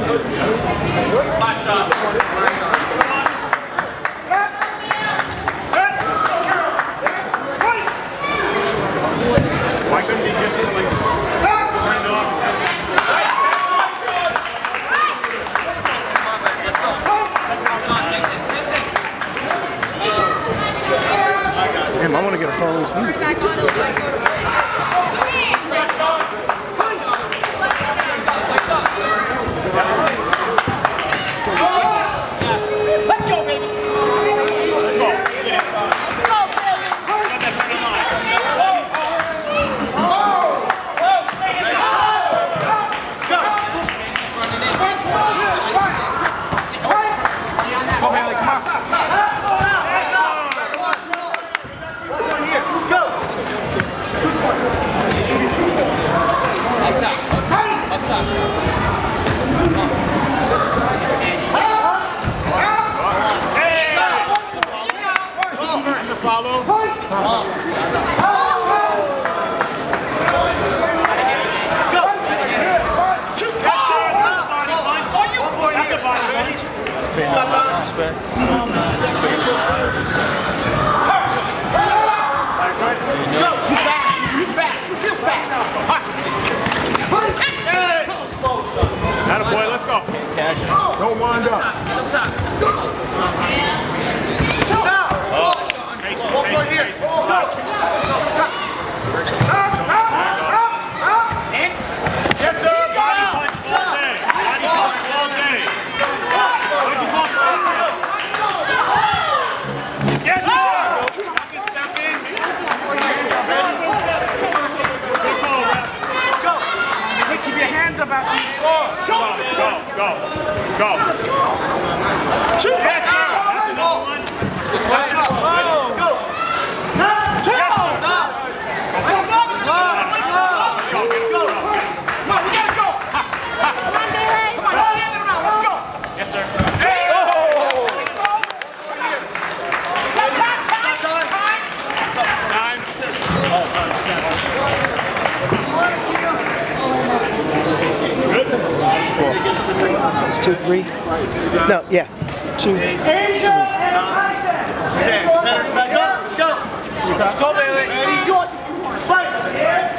Why couldn't he just like turn it off? Damn, I want to get a phone. Let's go, baby. Let's go. Come on, come on. Up top. Follow. Attaboy, let's go. Don't wind up. One more here. Yes, sir. Body punch all day. Body punch all day. Yes, sir. Step in. Take ball, ref. Go. Hey, keep your hands up after you score. Go. Shoot. Yes, sir. That's another one. Just watch out. Go. It's 2-3. No, yeah. 2. Stand. Headers back up. Let's go. Let's go, Bailey. Fight.